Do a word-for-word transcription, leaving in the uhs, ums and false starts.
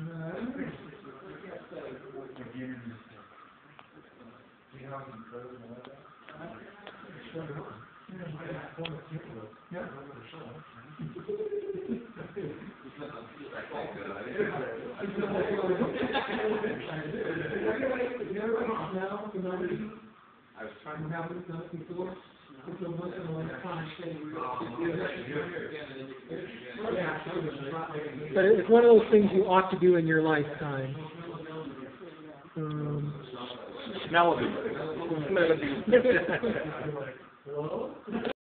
I was trying to have it done before. But it's one of those things you ought to do in your lifetime. Um, Melibe. Melibe.